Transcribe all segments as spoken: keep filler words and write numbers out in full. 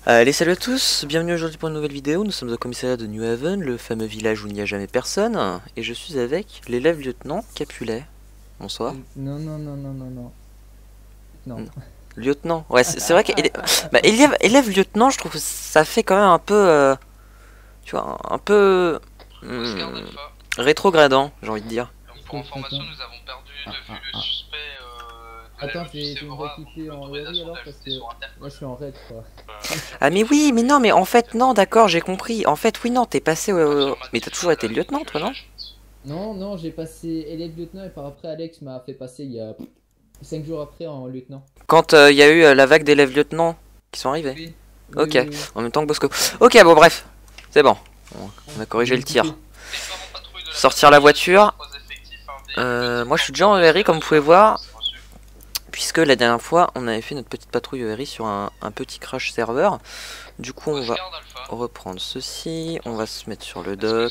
Allez, salut à tous, bienvenue aujourd'hui pour une nouvelle vidéo. Nous sommes au commissariat de New Haven, le fameux village où il n'y a jamais personne. Et je suis avec l'élève lieutenant Capulet. Bonsoir. Euh, Non, non, non, non, non, non. Non. Hmm. Lieutenant, ouais, c'est vrai qu'élève bah, élève, élève lieutenant, je trouve que ça fait quand même un peu, euh, tu vois, un peu hmm, rétrogradant, j'ai envie de dire. Donc pour information, nous avons perdu de Ah, vue ah, le ah. suspect euh, de Attends, la je vais je vais me rééquiper en Yari alors parce que moi je suis en raid quoi. Ah mais oui, mais non, mais en fait non, d'accord, j'ai compris. En fait, oui, non, t'es passé, au... mais t'as toujours été lieutenant, toi, non? Non, non, j'ai passé élève lieutenant et par après Alex m'a fait passer il y a cinq jours après en lieutenant. Quand il euh, y a eu euh, la vague d'élèves lieutenants qui sont arrivés. Oui. Ok, Oui, oui, oui. en même temps que Bosco. Ok, bon, bref, c'est bon. On a corrigé le tir. Sortir la voiture. Euh, moi, je suis déjà en E R I, comme vous pouvez voir. Puisque la dernière fois, on avait fait notre petite patrouille E R I sur un, un petit crash serveur. Du coup, on va reprendre ceci. On va se mettre sur le dock.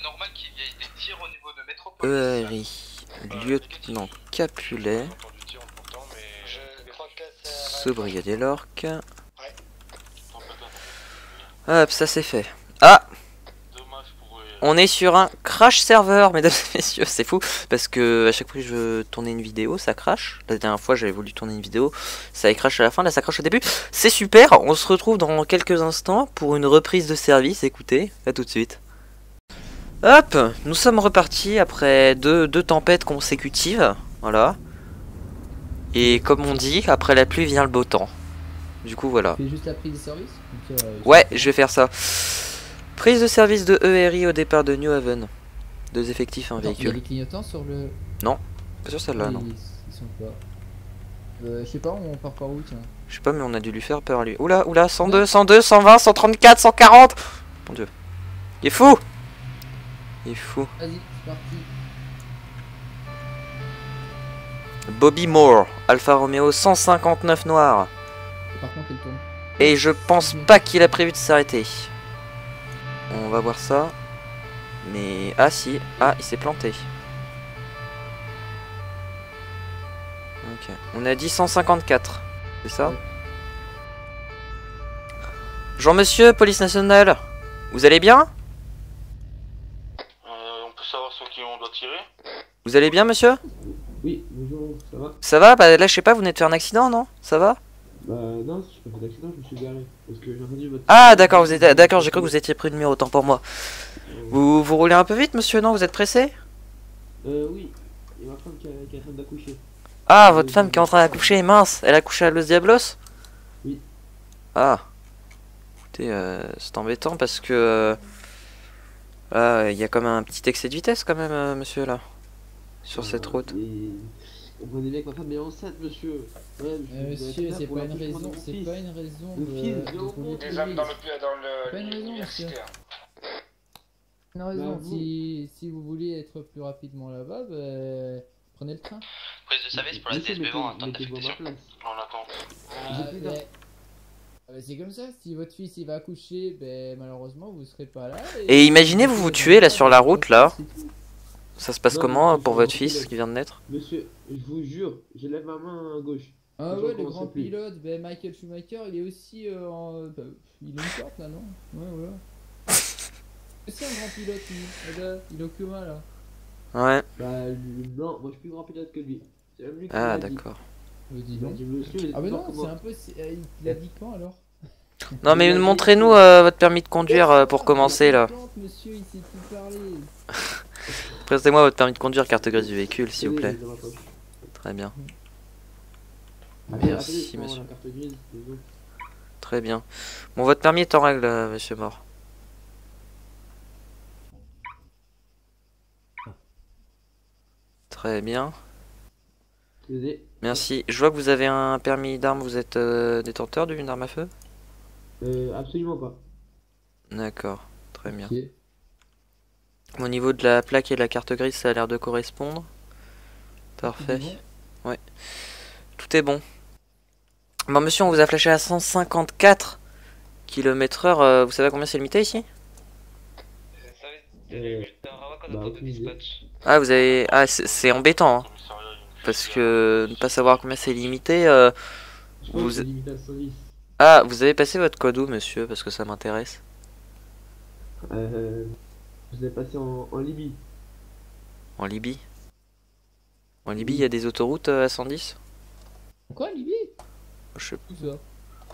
E R I, lieutenant Capulet. Ce brigadier Lorque. Hop, ça c'est fait. Ah! On est sur un crash serveur, mesdames et messieurs, c'est fou, parce que à chaque fois que je tournais une vidéo, ça crash. La dernière fois, j'avais voulu tourner une vidéo, ça a crash à la fin, là ça crash au début. C'est super, on se retrouve dans quelques instants pour une reprise de service, écoutez, à tout de suite. Hop, nous sommes repartis après deux, deux tempêtes consécutives, voilà. Et comme on dit, après la pluie vient le beau temps. Du coup, voilà. Tu fais juste la prise de service donc, euh, Ouais, je vais faire ça. Prise de service de E R I au départ de New Haven. Deux effectifs, un Attends, véhicule. il y a des clignotants sur le... Non, pas sur celle-là, non. Ils, ils sont pas... Euh, je sais pas, on part par où tiens. Je sais pas, mais on a dû lui faire peur à lui. Oula, oula, cent deux, cent deux, cent vingt, cent trente-quatre, cent quarante. Mon dieu. Il est fou. Il est fou. Vas-y, c'est parti. Bobby Moore, Alfa Romeo cent cinquante-neuf noir. Et par contre, il tourne. Et je pense pas qu'il a prévu de s'arrêter. On va voir ça. Mais... Ah si, ah, il s'est planté. Ok, on a dit cent cinquante-quatre, c'est ça? Ouais. Jean Monsieur, police nationale, vous allez bien? Euh, on peut savoir sur qui on doit tirer? Vous allez bien, monsieur? Oui, bonjour, ça va? Ça va? Bah là, je sais pas, vous venez de faire un accident, non? Ça va? Bah non, je pas fait d'accident, je me suis garé. Parce que j'ai entendu votre... Ah, d'accord, vous êtes d'accord, j'ai cru que vous étiez pris de numéro, autant pour moi. Euh, Vous, vous roulez un peu vite, monsieur, non? Vous êtes pressé? euh oui, il y a ma femme qui, a, qui est en train d'accoucher. Ah, votre femme qui est en train d'accoucher, mince, elle a couché à Los Diablos? Oui. Ah. Écoutez, euh, c'est embêtant parce que... Euh, ah, il y a comme un petit excès de vitesse quand même, euh, monsieur, là. Sur Euh, cette route. Et... Comprenez bien que ma femme est enceinte, monsieur. Ouais, je Euh, vous ai monsieur, fait c'est pour pas une l'accouchement de raison, mon c'est fils. pas une raison Le de... fils, de zéro rouler Des trop âmes vite. dans le dans le Pas une raison, l'universitaire. Une raison, Bah, vous- si, si vous voulez être plus rapidement là-bas, bah, prenez le train. Prise de service pour la Monsieur, D S B vent en mettez- attente mettez-vous à ma d'affectation. place. On attend. Ah, J'ai plus d'argent. ben, ah, ben, c'est comme ça, si votre fils il va accoucher, ben malheureusement vous serez pas là. Et imaginez, vous vous tuez, là, sur la route, là. C'est tout. Ça se passe Non, comment monsieur, pour je votre suis fils pilote. qui vient de naître? Monsieur, je vous jure, je lève ma main à gauche. Ah Je ouais, le recommence grand plus. pilote, ben Michael Schumacher, il est aussi euh, en... bah, il a une carte là, non? Ouais, voilà. C'est un grand pilote, lui. Regarde, il est au coma là. Ouais. Bah lui, non, moi je suis plus grand pilote que lui. C'est même lui qui Ah, me l'a dit. d'accord. Je dis Il m'a non. dit, monsieur, il est Ah bah plus non, fort que c'est moi. un peu... c'est- euh, Il a dit quand alors? Non, mais Il a dit- montrez-nous euh, votre permis de conduire euh, pour commencer, là. Monsieur, il sait tout parler. Présentez-moi votre permis de conduire, carte grise du véhicule, s'il vous Tenez, plaît. dans ma poche. Très bien. Attendez, Merci, attendez, je prends monsieur. la carte grise, désolé. Très bien. Bon, votre permis est en règle, euh, monsieur Mort. Très bien. Désolé. Merci. Je vois que vous avez un permis d'arme, vous êtes euh, détenteur d'une arme à feu? Euh, absolument pas. D'accord, très bien. Ok. Au niveau de la plaque et de la carte grise, ça a l'air de correspondre. Parfait. Bon. Ouais. Tout est bon. Bon, monsieur, on vous a flashé à cent cinquante-quatre kilomètres heure. euh, vous savez à combien c'est limité ici? Euh, bah, aucune idée. Ah, vous avez... Ah, c'est c'est embêtant, hein. Parce que ne pas savoir combien c'est limité... euh, Je pense Vous- que c'est limité à cent dix. Ah, vous avez passé votre code où, monsieur? Parce que ça m'intéresse. Euh, je l'ai passé en, en Libye. En Libye? En Libye, il y a des autoroutes euh, à cent dix? Quoi, Libye? Je sais Tout ça.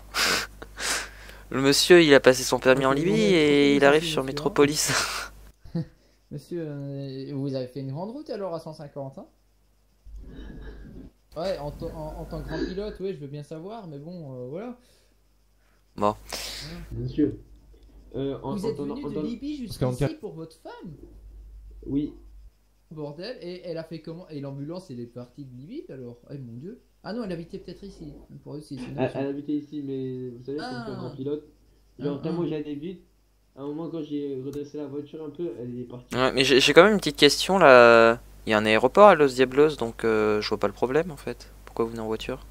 Le monsieur, il a passé son permis en Ok, Libye bon, et bon, il arrive merci, sur monsieur, hein. Métropolis. Monsieur, euh, vous avez fait une grande route alors à cent cinquante, hein? Ouais, en, ta- en, en tant que grand pilote, ouais, je veux bien savoir, mais bon, euh, voilà. Bon. Monsieur. Euh, en, Vous en êtes temps- venu en de temps- Libye jusqu'ici quarante-quatre. pour votre femme? Oui. Bordel, et elle a fait comment? Et l'ambulance, elle est partie de Libye alors? Eh mon dieu. Ah non, elle habitait peut-être ici. Pour eux aussi, c'est une Elle, option. elle habitait ici, mais vous savez, Ah. comme c'est un grand pilote, genre Ah, tellement ah. j'allais vite, à un moment quand j'ai redressé la voiture un peu, elle est partie. Ouais, mais j'ai j'ai quand même une petite question là. Il y a un aéroport à Los Diablos, donc euh, je vois pas le problème en fait. Pourquoi vous venez en voiture?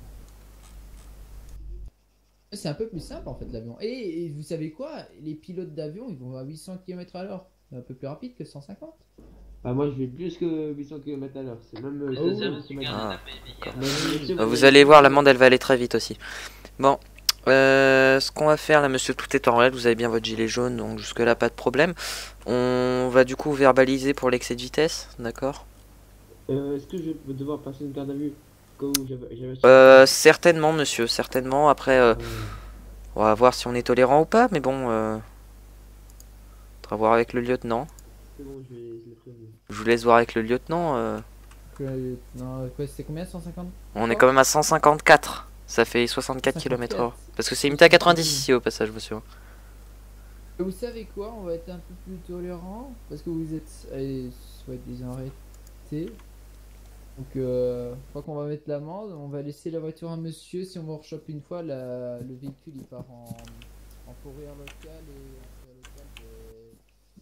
C'est un peu plus simple en fait l'avion. Et, et vous savez quoi? Les pilotes d'avion, ils vont à huit cents kilomètres à l'heure. C'est un peu plus rapide que cent cinquante. Bah moi je vais plus que huit cents kilomètres à l'heure, c'est même euh, Oh, sept cents Service du kilomètres. Canada, Ah, baby. d'accord. Mais monsieur, Euh, Vous avez- allez voir, l'amende elle va aller très vite aussi. Bon, euh, ce qu'on va faire là, monsieur, tout est en règle. Vous avez bien votre gilet jaune, donc jusque là pas de problème. On va du coup verbaliser pour l'excès de vitesse, d'accord? Euh, Est-ce que je vais devoir passer une garde à vue? Au cas où j'avais- j'avais- Euh, certainement, monsieur, certainement. Après, euh, Euh, on va voir si on est tolérant ou pas, mais bon, euh, faudra voir avec le lieutenant. C'est bon, je, vais, je l'ai prévenu. Je vous laisse voir avec le lieutenant. euh, Que- non, quoi, c'était combien? cent cinquante? On est quand même à cent cinquante-quatre. Ça fait soixante-quatre kilomètres heure. Parce que c'est limité à quatre-vingt-dix ici au passage, monsieur. Vous savez quoi? On va être un peu plus tolérant parce que vous êtes, allez, soi-disant arrêté. Donc, euh, je crois qu'on va mettre l'amende. On va laisser la voiture à monsieur. Si on me rechoppe une fois, la- le véhicule il part en, en fourrière locale et en fourrière locale de-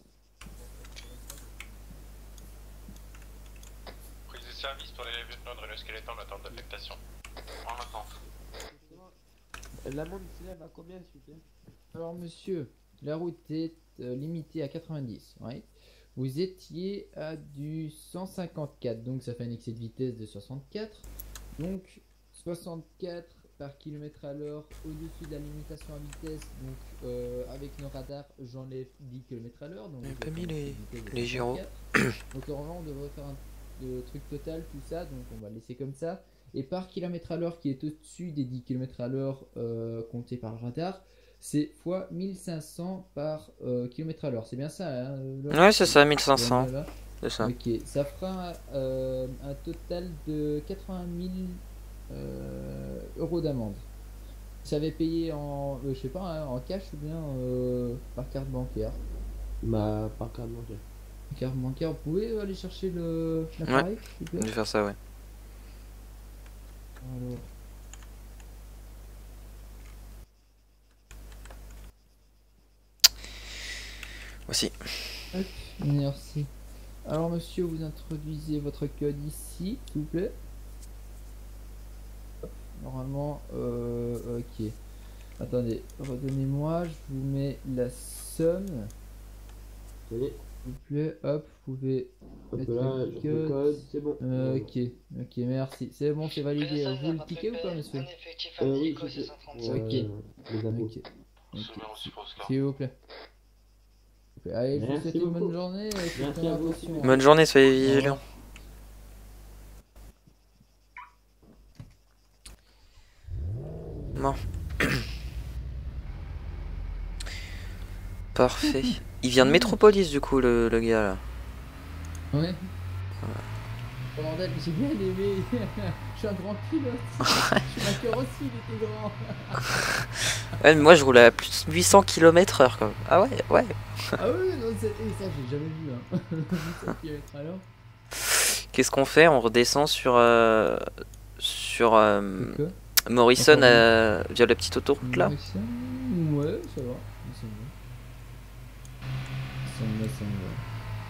Prise de service pour les lieutenants de Renault Skeleton en attente d'affectation. En attente. L'amende s'élève à combien, s'il vous plaît? Alors, monsieur, la route est euh, limitée à quatre-vingt-dix. Ouais. Vous étiez à du cent cinquante-quatre, donc ça fait un excès de vitesse de soixante-quatre. Donc soixante-quatre par kilomètre à l'heure au-dessus de la limitation à vitesse. Donc euh, avec nos radars, j'enlève dix kilomètres à l'heure. Donc On a je pas vais mis faire un les- excès de vitesse de les gyros. soixante-quatre. Donc normalement, on devrait faire un de truc total, tout ça. Donc on va le laisser comme ça. Et par kilomètre à l'heure qui est au-dessus des dix kilomètres à l'heure euh, compté par le radar, c'est fois mille cinq cents par euh, kilomètre à l'heure. C'est bien ça, hein, là Ouais, c'est ça, mille cinq cents. Voilà. C'est ça. Ok, ça fera euh, un total de quatre-vingt mille euh, euros d'amende. Vous savez payer en, euh, je sais pas, hein, en cash ou bien euh, par carte bancaire. Bah, par carte bancaire. Carte bancaire, vous pouvez aller chercher le l'appareil, s'il vous Je plaît. vais faire ça, ouais. Alors. Voici. Hop, merci. Alors monsieur, vous introduisez votre code ici, s'il vous plaît. Hop, normalement, euh, ok. Attendez, redonnez-moi, je vous mets la somme. Vous savez, S'il vous plaît, hop, vous pouvez hop mettre là, le je fais le code, c'est bon. Euh, ok, ok, merci. C'est bon, c'est validé. Vous le ticket ou pas, monsieur? Euh, oui, je sais. Ok. Euh, les impôts. Ok, C'est bien aussi pour cela. s'il vous plaît. S'il vous plaît. Allez, je vous Merci souhaite une bonne beaucoup. journée. et faites Merci à vous attention. aussi. Bonne journée, soyez vigilants. Bon. Parfait. Il vient de Métropolis du coup, le, le gars là. Ouais. Oh, bordel, j'ai bien aimé. Je suis un grand pilote. Ma cœur aussi, il était grand. Ouais, mais moi je roule à plus de huit cents kilomètres heure quand même. Ah ouais, ouais. Ah oui, non, c'est- et ça, j'ai jamais vu. Hein. huit cents kilomètres à l'heure. Qu'est-ce qu'on fait? On redescend sur euh, sur euh, C'est quoi? Morrison Encore euh, via la petite autoroute là. Ouais, ça ouais, ça va. Ça me va. Ça me va, ça me va.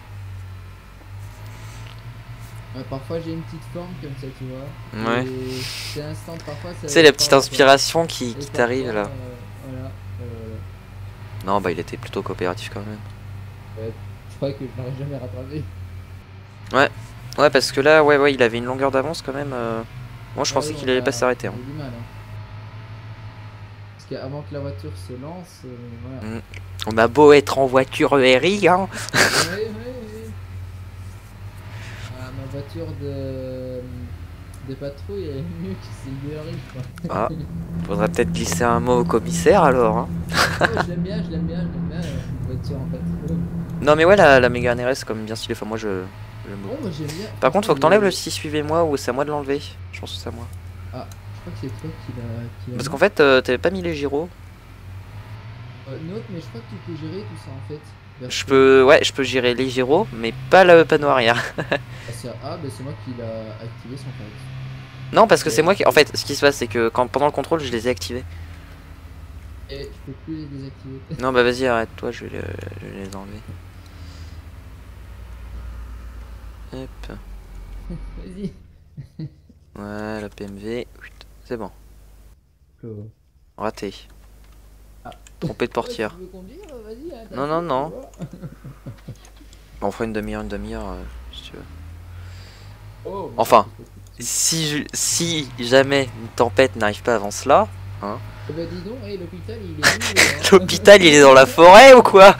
Ouais, parfois j'ai une petite forme comme ça, tu vois. Ouais. Et c'est instant, parfois ça. C'est la petite part, inspiration qui, et qui t'arrive parfois, là. euh, voilà. euh, Non, bah il était plutôt coopératif quand même. ouais, je crois que je l'aurais jamais rattrapé. Ouais, parce que là, ouais, ouais, il avait une longueur d'avance quand même. euh. Moi je Ouais, pensais on qu'il allait a- pas s'arrêter. on Hein. a eu du mal, hein. Parce qu'avant que la voiture se lance, euh, voilà. Mm. On a beau être en voiture E R I, hein. Oui, oui, oui. Ah, ma voiture de, de patrouille elle est mieux que c'est U R I, je crois. Ah, faudrait peut-être glisser un mot au commissaire alors, hein. Oh, je l'aime bien, je l'aime bien, je l'aime bien, euh, une voiture en patrouille. Non mais ouais, la, la Mégane R S c'est quand même bien stylé, enfin moi je... j'aime Bon, beaucoup. moi j'aime bien. Par contre faut que t'enlèves le le. si suivez-moi ou c'est à moi de l'enlever. Je pense que c'est à moi. Ah, je crois que c'est toi qui l'a. qui l'a Parce mis. qu'en fait euh, t'avais pas mis les gyros. Euh, note, mais je crois que tu peux gérer tout ça en fait. Vers Je ce- peux... Ouais, je peux gérer les gyros, mais pas le panneau arrière. Ah, c'est ah, bah c'est moi qui l'a activé sans faire exprès. Non parce que c'est moi qui... En fait ce qui se passe c'est que quand pendant le contrôle je les ai activés. Et je peux plus les désactiver. Non bah vas-y arrête toi, je vais, le- je vais les enlever. Hop. Vas-y. Voilà, P M V. C'est bon. Oh. Raté. Ah. Trompé de portière. Ouais, tu veux conduire, vas-y, hein, t'as Non, le non, choix, non. tu vois. Bon, on fera une demi-heure, une demi-heure, euh, si tu veux. Oh, mais Enfin. ça, c'est pas- Si, je- si jamais une tempête n'arrive pas avant cela, Eh bah dis donc, hey, l'hôpital il est où hein l'hôpital il est dans la forêt ou quoi?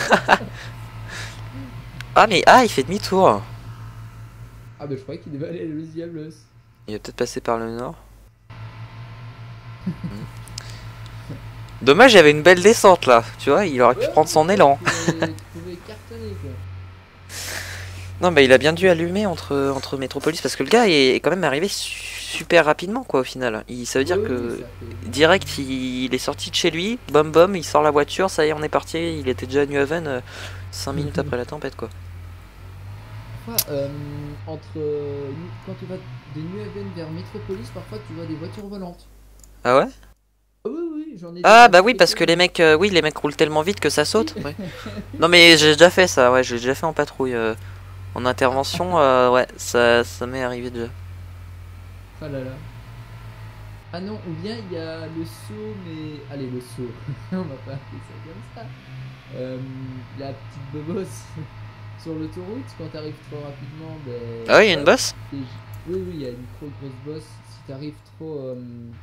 Ah mais ah il fait demi-tour. Ah bah je croyais qu'il devait aller à Los Diablos. Il va peut-être passer par le nord. Hmm. Dommage, il y avait une belle descente là, tu vois, il aurait pu Ouais, prendre son tu élan. pouvais- Tu pouvais cartonner quoi. Non bah il a bien dû allumer entre, entre Métropolis parce que le gars est, est quand même arrivé su- super rapidement quoi au final. Il, ça veut dire Oui, que oui, ça fait- direct il, il est sorti de chez lui, bom bom, il sort la voiture, ça y est on est parti, il était déjà à New Haven cinq minutes après la tempête quoi. Parfois, euh, entre euh, quand tu vas de New Haven vers Metropolis, parfois tu vois des voitures volantes. Ah ouais? Ah oui, oui, j'en ai. Ah déjà bah vu oui parce que quelques-uns. les mecs, euh, oui les mecs roulent tellement vite que ça saute. Ouais. Non mais j'ai déjà fait ça, ouais j'ai déjà fait en patrouille, euh, en intervention, euh, ouais ça, ça m'est arrivé déjà. Ah là là. Ah non, ou bien il y a le saut, mais. Allez, le saut. On va pas appeler ça comme ça. Euh, la petite bobosse sur l'autoroute, quand t'arrives trop rapidement, ben. Ah ouais il y a une hop, bosse? t'es- Oui, oui, il y a une trop grosse bosse. Si t'arrives trop. euh,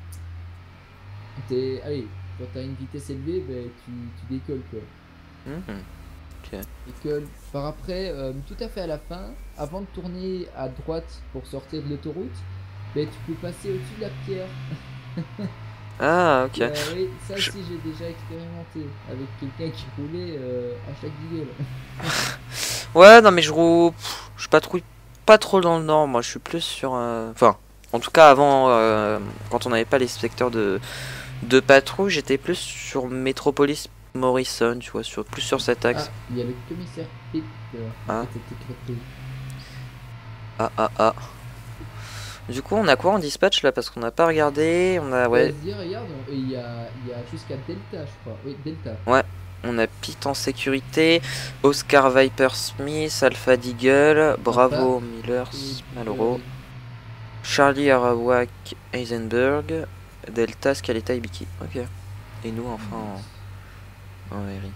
t'es- Allez, quand t'as une vitesse élevée, ben, tu, tu décolles quoi. Mhm. Décolle. Par après, euh, tout à fait à la fin, avant de tourner à droite pour sortir de l'autoroute, ben, tu peux passer au-dessus de la pierre. Ah ok. Euh, oui, ça Je- aussi j'ai déjà expérimenté avec quelqu'un qui roulait euh, à chaque gueule. Ouais, non mais je roule, pff, je patrouille pas trop dans le nord, moi je suis plus sur, euh, enfin, en tout cas avant, euh, quand on n'avait pas les secteurs de de patrouille, j'étais plus sur Metropolis Morrison, tu vois, sur plus sur cet Ah, axe. il y a le commissaire Pitt. euh, Ah. qui était écrit. Ah ah ah. Du coup, on a quoi en dispatch là parce qu'on n'a pas regardé, on a ouais, Vas-y, regarde, on- il y a, il y a jusqu'à Delta, je crois. Oui, Delta. on a Pete en sécurité, Oscar Viper Smith, Alpha Deagle, Bravo Miller, Et- Maloro, Charlie Arawak Heisenberg, Delta Scaletta Ibiki. Ok. Et nous enfin en, en R I.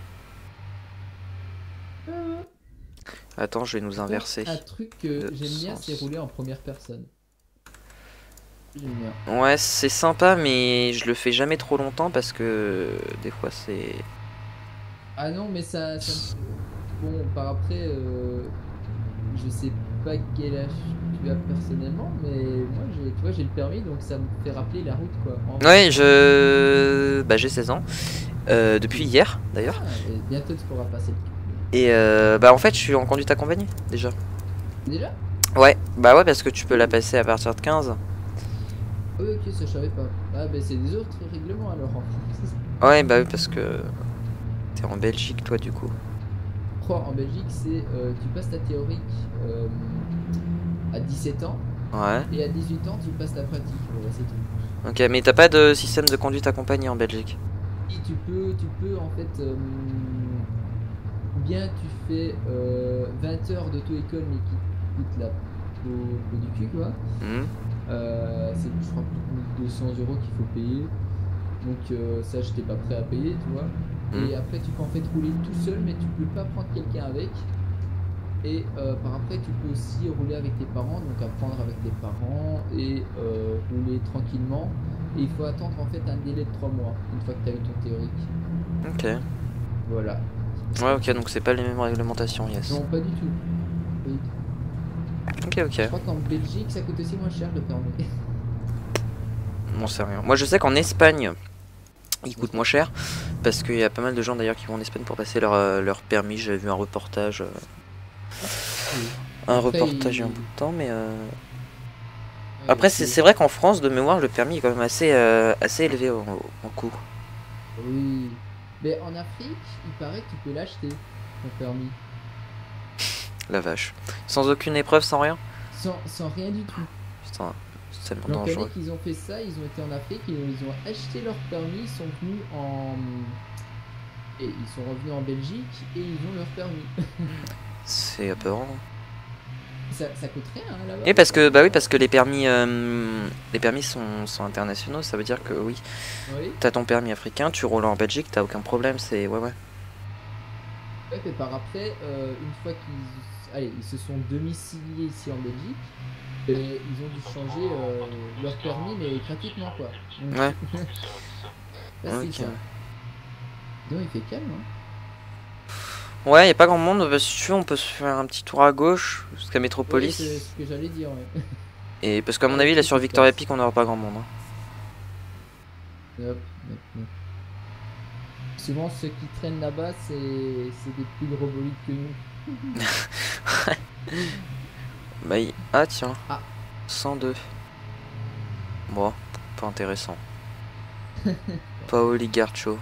Euh, Attends, je vais nous inverser. Un truc que de j'aime bien, sens. c'est rouler en première personne. J'aime bien. Ouais, c'est sympa, mais je le fais jamais trop longtemps parce que des fois c'est. Ah non, mais ça. ça me- Bon, par après, euh, je sais pas quel âge tu as personnellement, mais moi, j'ai, tu vois, j'ai le permis, donc ça me fait rappeler la route, quoi. En- Ouais, je. Bah, j'ai seize ans. Euh, depuis hier d'ailleurs. Ah, et bientôt tu pourras passer le. Et euh, bah, en fait, je suis en conduite accompagnée déjà. Déjà? Ouais, bah, ouais, parce que tu peux la passer à partir de quinze. Oui, ok, ça je savais pas. Ah, bah c'est des autres règlements alors. En France. Ouais, bah, oui, parce que. T'es en Belgique, toi, du coup. Oh, en Belgique, c'est euh, tu passes ta théorique euh, à dix-sept ans Ouais. et à dix-huit ans tu passes ta pratique. Voilà, c'est tout. Ok, mais t'as pas de système de conduite accompagnée en Belgique. Et tu peux, tu peux en fait, euh, ou bien tu fais euh, vingt heures d'auto-école mais qui te coûte la peau, peau du cul quoi. Hmm. Euh, c'est je crois plus de mille deux cents euros qu'il faut payer. Donc euh, ça j'étais pas prêt à payer tu vois. Et après tu peux en fait rouler tout seul mais tu peux pas prendre quelqu'un avec. Et euh, par après tu peux aussi rouler avec tes parents, donc apprendre avec tes parents et euh, rouler tranquillement. Et il faut attendre en fait un délai de trois mois une fois que tu as eu ton théorique. Ok. Voilà. Ouais, ok, donc c'est pas les mêmes réglementations, yes. Non, pas du tout. Pas du tout. Ok, Je ok. crois qu'en Belgique ça coûte aussi moins cher le permis. Bon, c'est rien. Moi, je sais qu'en Espagne, il coûte moins cher. Parce qu'il y a pas mal de gens d'ailleurs qui vont en Espagne pour passer leur, euh, leur permis. J'avais vu un reportage. Euh, Oui. un Après, reportage il y a un il- bout de temps, mais. Euh... Ouais, Après, il- c'est c'est vrai qu'en France, de mémoire, le permis est quand même assez, euh, assez élevé en, en coût. Oui. Mais en Afrique, il paraît que tu peux l'acheter, ton permis. La vache. Sans aucune épreuve, sans rien. Sans, sans rien du tout. Putain, c'est tellement J'en connais dangereux. qu'ils ont fait ça, ils ont été en Afrique, ils ont, ils ont acheté leur permis, ils sont venus en... Et ils sont revenus en Belgique et ils ont leur permis. C'est apeurant. ça, ça coûte rien hein, là-bas. Et parce que bah oui parce que les permis euh, les permis sont, sont internationaux, ça veut dire que oui, Oui. t'as ton permis africain, tu roules en Belgique, t'as aucun problème, c'est ouais ouais. Ouais, mais par après, euh, une fois qu'ils allez, ils se sont domiciliés ici en Belgique, et ils ont dû changer euh, leur permis, mais gratuitement quoi. Donc, Ouais. facile, Ok. ça. Donc il fait calme. Hein. Ouais, y a pas grand monde, bah, si tu veux on peut se faire un petit tour à gauche jusqu'à Oui, Métropolis. c'est ce que j'allais dire. Ouais. Et parce qu'à mon Ouais, avis là tout sur se Victoria passe. Peak on aura pas grand monde. Hein. Hop, hop, hop. Souvent ceux qui traînent là-bas, c'est c'est des plus gros bolides que nous. Bah y... ah tiens. Ah. cent deux. Bon, pas intéressant. Pas Oligarcho.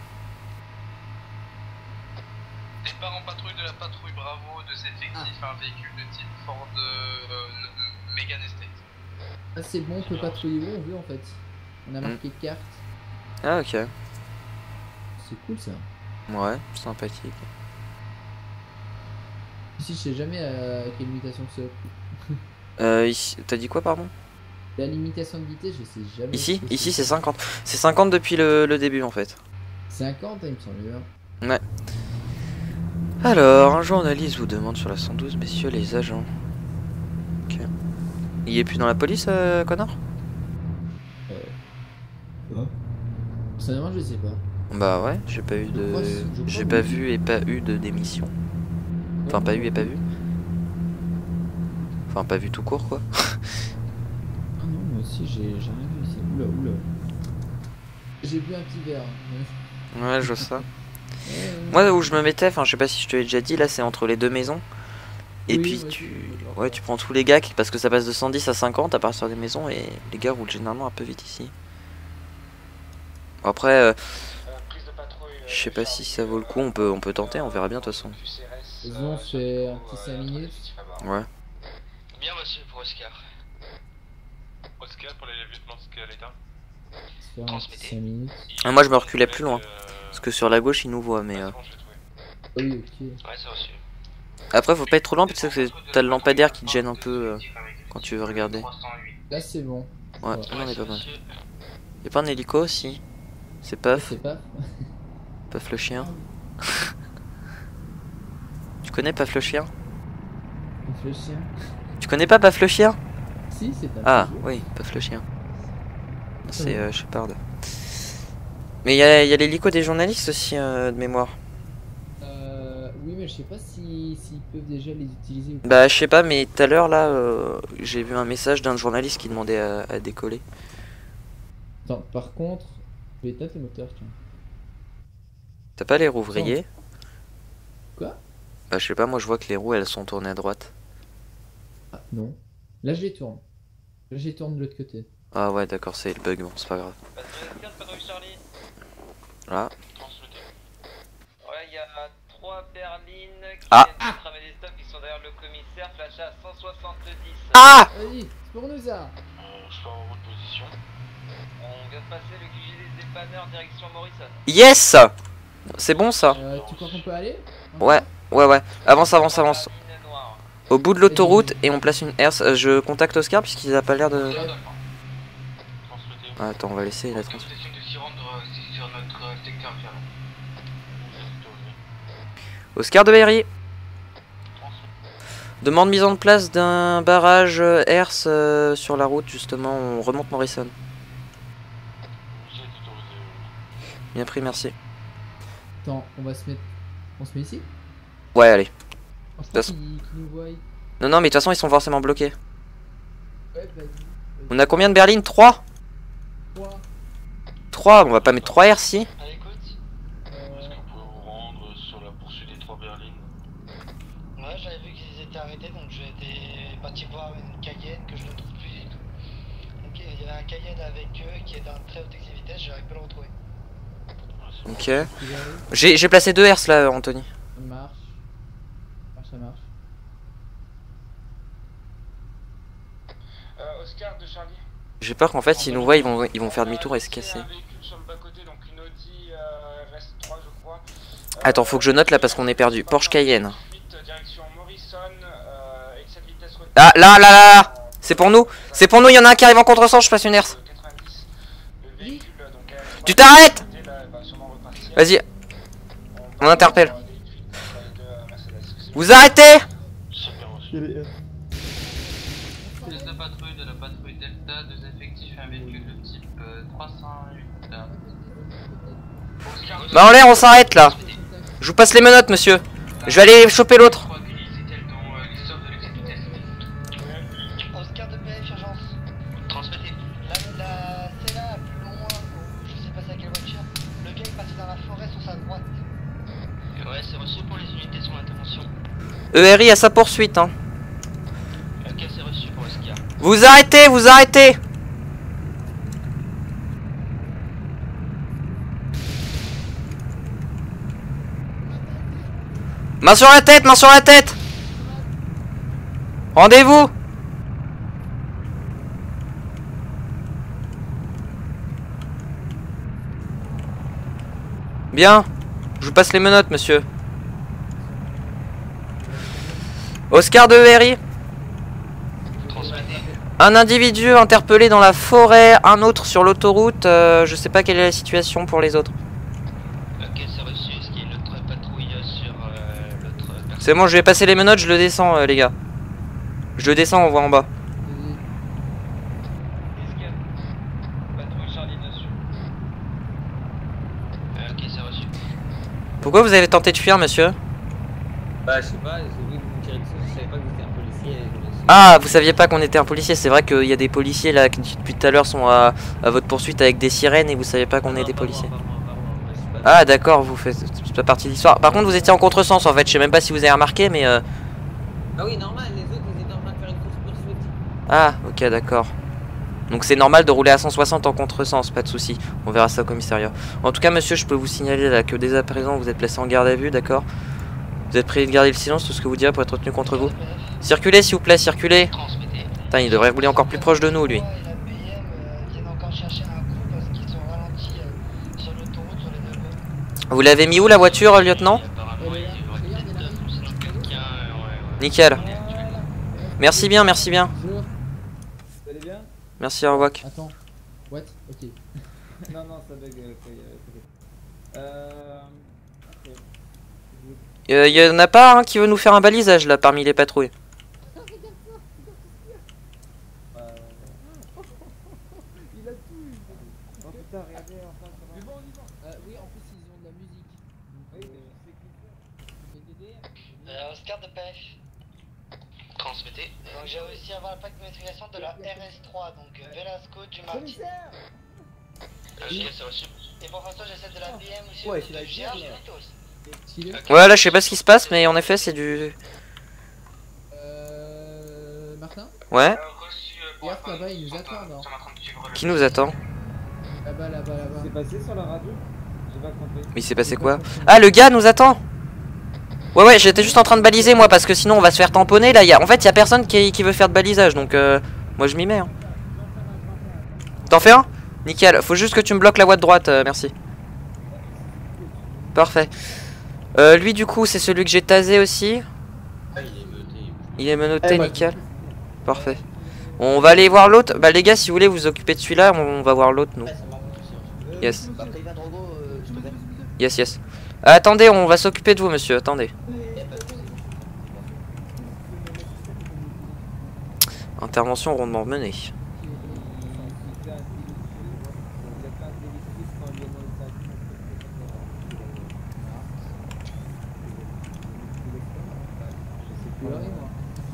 Départ en patrouille de la patrouille Bravo de cet effectif, un véhicule de type Ford euh, Megane Estate. Ah c'est bon, on peut patrouiller où on veut en fait. On a marqué carte. Ah ok. C'est cool ça. Ouais, sympathique. Ici je sais jamais à quelle limitation c'est. Euh, ici, t'as dit quoi pardon? La limitation de vitesse, je sais jamais. Ici, ce que ici c'est cinquante. C'est cinquante depuis le, le début en fait. cinquante, il me semble bien. Ouais. Alors, un journaliste vous demande sur la cent douze, messieurs les agents. Ok. Il est plus dans la police, euh, Connor? Personnellement, je sais pas. Bah ouais, j'ai pas eu Je de. crois- je crois J'ai que pas oui. vu et pas eu de démission. Enfin, pas eu et pas vu. Enfin, pas vu tout court quoi. Ah non, moi aussi j'ai j'ai rien vu ici. Oula, oula. J'ai bu un petit verre. hein. Ouais, je vois ça. Ouais, ouais. Moi, où je me mettais, enfin, je sais pas si je te l'ai déjà dit, là c'est entre les deux maisons. Et Oui, puis ouais, tu. tu- Ouais, tu prends tous les gars qui- parce que ça passe de cent dix à cinquante à partir des maisons et les gars roulent généralement un peu vite ici. Après, euh, je sais pas si ça vaut le coup, on peut, on peut tenter, on verra bien de toute façon. Faisons, c'est un petit cinq minutes. Ouais. Bien reçu pour Oscar. Oscar pour les lieutenants Scaletta. Se faire un petit Transmettez. cinq minutes. Ah, moi, je me reculais plus loin. Parce que sur la gauche ils nous voient, mais. euh, Ah oui, ok. Ouais, c'est reçu. Après, faut pas être trop loin parce que t'as le lampadaire qui te gêne un peu euh, quand tu veux regarder. Là c'est bon. Ouais, Ouais. non, on est pas mal. Y'a pas un hélico aussi? C'est Puff, C'est pas. Puff le chien. Tu connais Puff le chien? Le chien. Tu connais pas Puff le chien? Si, c'est un Ah, petit jeu. oui, Puff le chien. C'est euh, Shepard. Mais y'a y a l'hélico des journalistes aussi, euh, de mémoire. Euh, oui, mais je sais pas si s'ils peuvent déjà les utiliser ou pas. Bah, je sais pas, mais tout à l'heure là, euh, j'ai vu un message d'un journaliste qui demandait à, à décoller. Attends, par contre, je vais éteindre le moteur, tiens. T'as pas les roues vrillées? Quoi? Bah, je sais pas, moi je vois que les roues elles sont tournées à droite. Ah, non. Là, je les tourne. Là, je les tourne de l'autre côté. Ah ouais, d'accord, c'est le bug, bon, c'est pas grave. Patrouille Charlie. Là. Ouais, il y a trois berlines qui Ah. viennent de travailler des stocks qui sont derrière le commissaire, flash à cent soixante-dix. Ah! Vas-y, c'est pour nous ça! Je suis en route position. On vient de passer le Q G des dépanneurs direction Morrison. Yes! C'est bon ça? Euh, tu crois qu'on peut aller? Ouais, ouais, ouais. Avance, avance, avance. Berline noire. Au bout de l'autoroute et on place une herse. Euh, Je contacte Oscar puisqu'il a pas l'air de. Transmettez. Ah, attends, on va laisser la trans. Position de s'y rendre euh, sur notre euh, secteur violent. Oscar de Berry. Demande mise en place d'un barrage euh, herse euh, sur la route, justement. On remonte Morrison. Bien pris, merci. Attends, on va se mettre. On se met ici? Ouais, allez. On se toute façon- qui, qui nous voit. Non, non, mais de toute façon, ils sont forcément bloqués. Ouais, vas-y. On a combien de berlines? Trois? trois. trois, on va pas mettre trois R si? À l'écoute. Est-ce que vous pouvez vous rendre sur la poursuite des trois berlines? Ouais, j'avais vu qu'ils étaient arrêtés, donc j'étais parti voir une Cayenne que je ne trouve plus du tout. Donc il y avait un Cayenne avec eux qui est d'un très haute vitesse, j'arrive pas à le retrouver. Ok. J'ai j'ai placé deux hertz là, Anthony. Ça marche. Ça marche, ça marche. Euh, Oscar de Charlie. J'ai peur qu'en fait, s'ils nous voient, ils vont, ils vont faire demi-tour et se casser. Un véhicule sur le bas-côté, donc une Audi euh, R S trois, je crois. Attends, faut que je note là parce qu'on est perdu. Porsche Cayenne. Direction Morrison, euh, excès de vitesse retenue. Ah, là, là, là, là. C'est pour nous. C'est pour nous, il y en a un qui arrive en contresens, je passe une hertz. quatre-vingt-dix. Le véhicule, donc, euh, Tu t'arrêtes! là, va sûrement repartir. Vas-y, on interpelle. Euh, de, euh, Mercedes. Vous arrêtez! Super reçu. Il est- Police de patrouille de la patrouille Delta, deux effectifs et un véhicule de type euh, trois cent huit. Bah en l'air, on s'arrête là. Je vous passe les menottes, monsieur. Je vais aller choper l'autre. Oscar de P F, urgence. Transmettez. La, la, c'est là, plus loin, je sais pas c'est à quelle voiture. Le gars est parti dans la forêt sur sa droite. Ouais, c'est reçu pour les unités sur l'intervention. E R I à sa poursuite, hein. Ok, c'est reçu pour Oscar. Vous arrêtez, vous arrêtez! Main sur la tête, main sur la tête! Rendez-vous! Bien. Je vous passe les menottes, monsieur. Oscar de E R I. Un individu interpellé dans la forêt, un autre sur l'autoroute. Euh, je sais pas quelle est la situation pour les autres. Ok, c'est reçu. Est-ce qu'il y a une autre patrouille sur euh, l'autre personne? C'est bon, je vais passer les menottes, je le descends, euh, les gars. Je le descends, on voit en bas. Escape. Patrouille Charlie dessus. Euh, ok, c'est reçu. Pourquoi vous avez tenté de fuir, monsieur? Bah, je sais pas, j'ai vu que vous me tirez dessus, je savais pas que vous étiez un policier. et je me suis- Ah, vous saviez pas qu'on était un policier. C'est vrai qu'il y a des policiers là qui depuis tout à l'heure sont à, à votre poursuite avec des sirènes et vous savez pas qu'on est Non, des pas moi, policiers. pas moi, pas moi, moi, je suis pas- Ah d'accord, vous faites c'est pas partie de l'histoire. Par contre, vous étiez en contresens en fait. Je sais même pas si vous avez remarqué, mais euh... Bah oui, normal, les autres ils étaient en train de faire une course poursuite. ah, ok, d'accord. Donc c'est normal de rouler à cent soixante en contresens, pas de souci. On verra ça au commissariat. En tout cas, monsieur, je peux vous signaler là que dès à présent vous êtes placé en garde à vue, d'accord? Vous êtes prié de garder le silence, tout ce que vous direz pour être retenu contre vous. Circulez, s'il vous plaît, circulez. Transmettez. Putain, il devrait rouler encore plus proche de nous, lui. Et la B M euh, viennent encore chercher un coup parce qu'ils sont ralentis euh, sur l'autoroute sur les deux voies. Vous l'avez mis où la voiture, euh, lieutenant? Apparemment, il y aurait peut-être euh, sinon quelqu'un. euh, ouais, ouais. Nickel. Merci bien, merci bien. Bonjour. Vous allez bien? Merci, au revoir. Attends. What? Ok. Non, non, ça bug. Euh, ok. Euh. Ok. Vous- Euh, y en a pas un qui veut nous faire un balisage là parmi les patrouilles. euh, Oh putain, regardez en face. Mais bon, on y va. Euh, oui, en plus, ils ont de la musique. Oui, mais je sais qui c'est. Euh, Oscar de P F. Transmettez. Donc j'ai réussi à avoir la plaque d'immatriculation de la R S trois, donc euh, Velasco du Martin. Ok, c'est reçu. Et pour l'instant, j'ai celle de la B M aussi. Ouais, de c'est la G R G R, là. Vitos. Stylé. Ouais, là je sais pas ce qui se passe, mais en effet c'est du. Euh. Martin? Ouais. reçu. Regarde là-bas, ils nous attendent. Hein. Qui nous attend? Là-bas, là-bas, là-bas. C'est passé sur la radio? J'ai pas compris. Mais il s'est passé quoi? Ah, le gars nous attend. Ouais, ouais, j'étais juste en train de baliser moi parce que sinon on va se faire tamponner là. Y a... En fait, y a personne qui, qui veut faire de balisage donc euh... moi je m'y mets. Hein. T'en fais un? Nickel. Faut juste que tu me bloques la voie de droite, euh, merci. Parfait. Euh, lui du coup c'est celui que j'ai tasé aussi. Ah, il est meuté. Il est menotté, Eh bah, nickel. Parfait. On va aller voir l'autre. Bah les gars, si vous voulez vous occuper de celui-là, on va voir l'autre nous. Ouais, ça marche, monsieur. Euh, Yes. Bah, après, il vient de Drogo, euh, je te fais. Yes, yes. Ah, attendez, on va s'occuper de vous monsieur, attendez. Intervention rondement menée. pleurer, moi.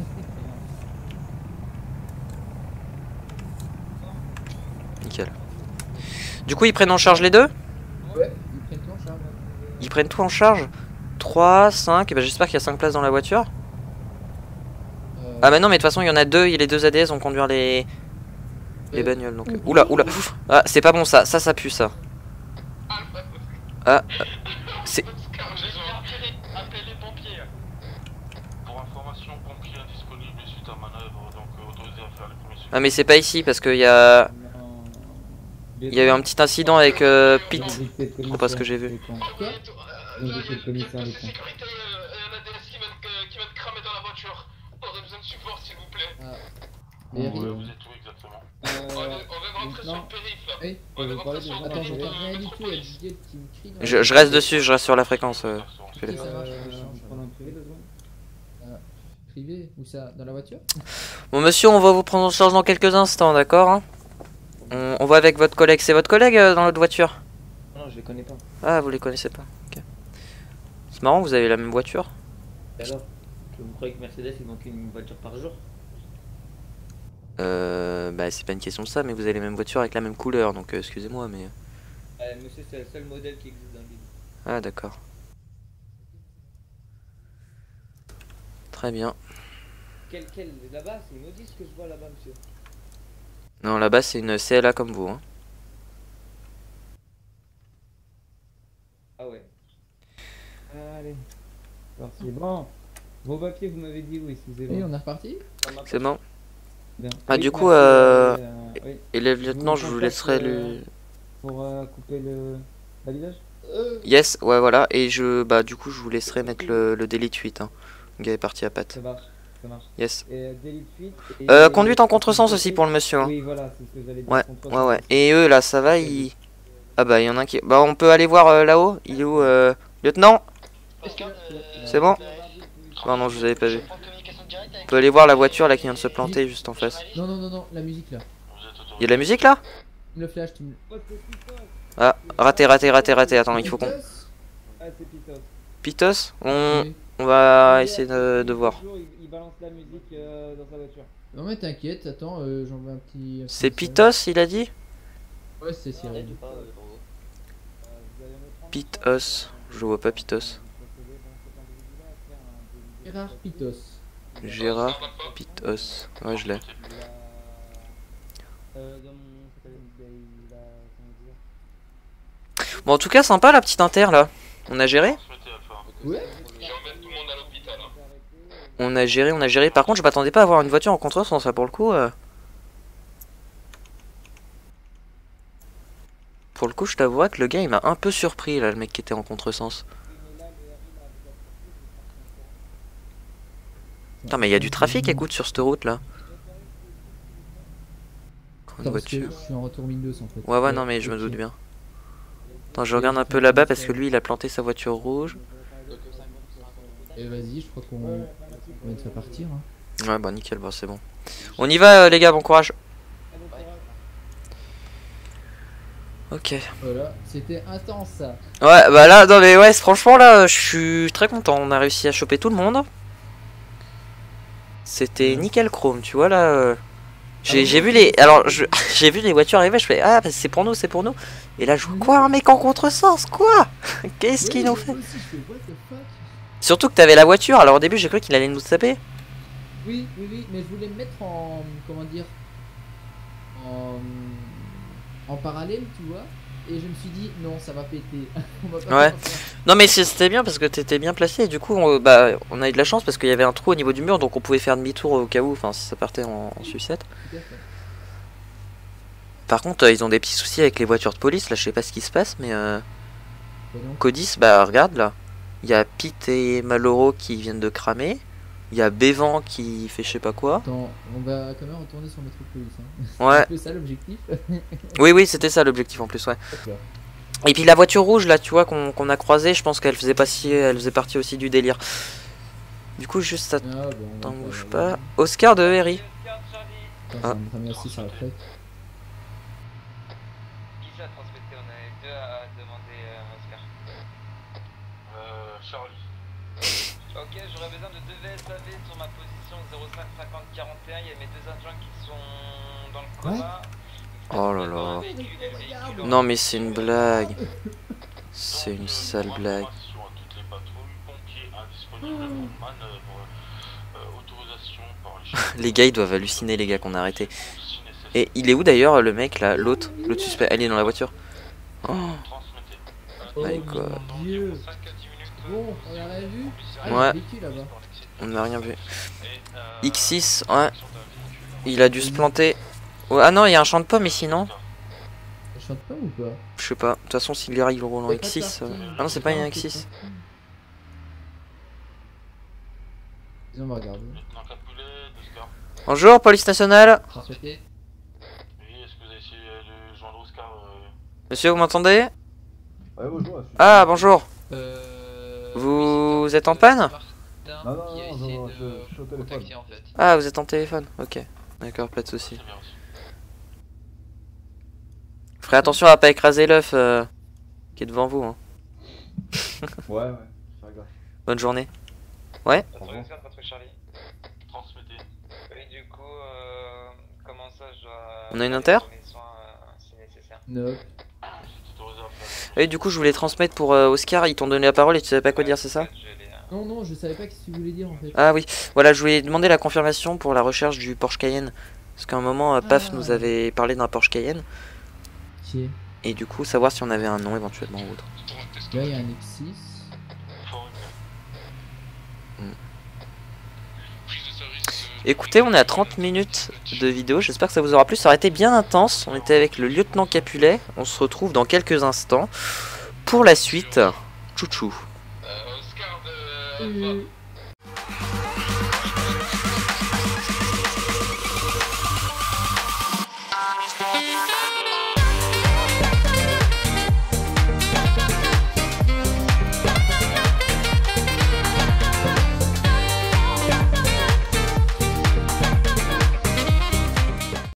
Nickel. Du coup, ils prennent en charge les deux? Ouais, ils prennent tout en charge. Ils prennent tout en charge? trois, cinq, et ben j'espère qu'il y a cinq places dans la voiture. Euh, Ah bah non, mais de toute façon, il y en a deux, et les deux A D S vont conduire les, les bagnoles. Donc... Oula, oula. Ah, c'est pas bon ça, ça, ça pue ça. Ah, c'est... Appelez les pompiers. Pour information, pompiers indisponibles suite à manœuvre, donc euh, autorisés à faire les premiers suivis. Ah mais c'est pas ici, parce qu'il y a... Non. Il y a eu un petit incident avec euh, Pete. Invité de C'est pas ce que j'ai vu. commissaire, les cons. Quoi Invité de commissaire, les cons. Sécurité, euh, l'A D S qui vient de qui vient de cramer dans la voiture. On a besoin de support s'il vous plaît. Ah. Euh, Mais Ouais, euh, vous êtes où exactement? Euh, On vient on vient de rentrer sur non. le périph' là. oui. On vient de vous parlez rentrer sur des le Attends, périph' j'entends rien de du tout, il y a métropolis. Didier qui me crie. dans Je, la- je reste dessus, je reste sur la fréquence. euh. Ok, ça marche, Euh, je change. prendre un privé deux secondes. Privé, où ça? Dans la voiture? Bon monsieur, on va vous prendre en charge dans quelques instants, d'accord hein? on, on va avec votre collègue. C'est votre collègue euh, dans l'autre voiture? Non, je les connais pas. Ah, vous les connaissez pas, ok. C'est marrant, vous avez la même voiture. Et alors, vous croyez que Mercedes il manque une voiture par jour? Euh, bah c'est pas une question de ça, mais vous avez les mêmes voitures avec la même couleur, donc euh, excusez-moi, mais... euh, Monsieur, c'est le seul modèle qui existe dans le livre. Ah d'accord. Très bien. Quel, quel Là-bas, c'est une Audi ce que je vois là-bas, monsieur. Non, là-bas c'est une C L A comme vous, hein. Ah ouais. Allez. Alors, c'est bon. Vos papiers, vous m'avez dit oui, excusez-moi. Oui, on est reparti? C'est bon. Bien. Ah, Oui, du coup, merci, euh, euh, oui. Et le lieutenant, je vous laisserai le... Pour euh, couper le validage. Yes, ouais voilà, et je... Bah du coup, je vous laisserai mettre le, le délit de fuite, hein. Le gars est parti à patte. Ça marche, ça marche. Yes. Et euh, délit de fuite. Et, Euh, conduite en contresens aussi pour le monsieur, hein. Oui, voilà, c'est ce que j'allais dire. Ouais, contresens. ouais, ouais. Et eux, là, ça va, ils... Ah bah, il y en a un qui... Bah, on peut aller voir euh, là-haut. Il est où, euh... Lieutenant? C'est bon? Non, non, je vous avais pas vu. On peut aller voir la voiture, là, qui vient de se planter juste en face. Non, non, non, non, la musique là. Il y a de la musique, là? Le flash, tu me. Ah, raté, raté, raté, raté. Attends, il faut qu'on... Ah, c'est Pitos. Pitos? On... Oui. On va essayer de, de voir. Toujours, il, il balance la musique euh, dans sa voiture. Non, mais t'inquiète, attends, euh, j'envoie un petit. un petit C'est message. Pitos, il a dit? Ouais, c'est Cyril. Euh, vous allez me prendre Pitos. Je vois pas Pitos. Gérard Pitos. Gérard Pitos. Ouais, je l'ai. Euh, dans mon... ça s'appelle- il a- comment dire Bon, en tout cas, sympa la petite inter, là. On a géré? Transmettez Alpha. Ouais. J'emmène tout le monde à l'hôpital. Hein. On a géré, on a géré. Par contre, je m'attendais pas à avoir une voiture en contresens, ça, pour le coup. euh. Pour le coup, je t'avouerais que le gars, il m'a un peu surpris, là, le mec qui était en contresens. Putain, mais il y a du trafic, écoute, sur cette route, là. Une Attends, parce que voiture. je suis en retour Windows en fait. Ouais, ouais, non, mais je me ok. doute bien. Attends, je regarde un peu là-bas parce que lui, il a planté sa voiture rouge. Et vas-y, je crois qu'on on va te faire partir. Hein. Ouais, bah nickel, bah c'est bon. On y va, euh, les gars, bon courage. Ok. Voilà, c'était intense ça. Ouais, bah là, non, mais ouais, franchement, là, je suis très content. On a réussi à choper tout le monde. C'était nickel chrome, tu vois, là. euh, J'ai Ah, j'ai bon, vu les. Alors, je- j'ai vu les voitures arriver, je fais ah, bah, c'est pour nous, c'est pour nous. Et là, je vois quoi, un mec en contresens, quoi? Qu'est-ce qu'il Oui, nous moi fait? aussi, je fais, what the fuck. Surtout que t'avais la voiture, alors au début, j'ai cru qu'il allait nous taper. Oui, oui, oui, mais je voulais me mettre en. Comment dire En. En parallèle, tu vois. Et je me suis dit, non, ça va péter. On va pas Ouais. faire ça. Non, mais c'est- c'était bien parce que t'étais bien placé. Et du coup, on, bah, on a eu de la chance parce qu'il y avait un trou au niveau du mur, donc on pouvait faire demi-tour au cas où, enfin, si ça partait en, en sucette. Tout à fait. Par contre, euh, ils ont des petits soucis avec les voitures de police. Là, je sais pas ce qui se passe, mais euh, Quoi donc Codis, bah, regarde là. Il y a Pete et Maloro qui viennent de cramer. Il y a Bévan qui fait je sais pas quoi. Attends, on va quand même retourner sur Métropolis. Hein. Ouais, C'est ça l'objectif. oui, oui, c'était ça l'objectif en plus, ouais. D'accord. Et puis la voiture rouge là, tu vois, qu'on qu'on a croisée, je pense qu'elle faisait pas si, elle faisait partie aussi du délire. Du coup, juste Ah, attends, bon, on va bouge faire- pas. Oscar de Herry. Attends, Ah. ça me ramène aussi sur la fête. Qui ça transmettait? On avait deux à demander euh, Oscar. Euh, Charlie. Ok, j'aurais besoin de deux V S A V sur ma position zéro cinq cinquante quarante et un. Il y a mes deux adjoints qui sont dans le coma. Oh là là. Non mais c'est une blague. C'est une sale blague. Les gars ils doivent halluciner les gars qu'on a arrêté. Et il est où d'ailleurs le mec là, l'autre, l'autre suspect? Elle est dans la voiture. Oh my god. Dieu. Bon, on a rien vu? Ah, Ouais. il y a un véhicule, là-bas. On n'a rien vu. X six, ouais. Il a dû se planter. Oh, ah non, il y a un champ de pommes ici, non? Ça chante pas ou pas? Je sais pas. De toute façon, s'il arrive au roulant C'est X pas six. parti. euh, Ah non, c'est pas un X six. On va regarder. Bonjour, police nationale. Transmettez. Monsieur, vous m'entendez? Ouais, bonjour. Ah, bonjour. Euh... Vous êtes en panne? Non, non, non, non, non, je, je suis au téléphone. En fait. Ah, vous êtes en téléphone. Ok. D'accord, pas de soucis. Ferez attention à pas écraser l'œuf euh, qui est devant vous. Hein. Ouais, ouais, ça regarde. Bonne journée. Ouais. Charlie. Transmettez. Oui, du coup, euh, comment ça, je dois... On a une inter? Si nécessaire. Non. Et du coup, je voulais transmettre pour euh, Oscar. Ils t'ont donné la parole et tu savais pas quoi dire, c'est ça? Non, non, je savais pas ce que tu voulais dire en fait. Ah oui. Voilà, je voulais demander la confirmation pour la recherche du Porsche Cayenne. Parce qu'à un moment, euh, Paf Ah. nous avait parlé d'un Porsche Cayenne. Ok. Et du coup, savoir si on avait un nom éventuellement ou autre. Là, il y a un X six. Écoutez, on est à trente minutes de vidéo, j'espère que ça vous aura plu, ça aurait été bien intense, on était avec le lieutenant Capulet, on se retrouve dans quelques instants pour la suite. Tchou tchou. Euh, Oscar de... Euh,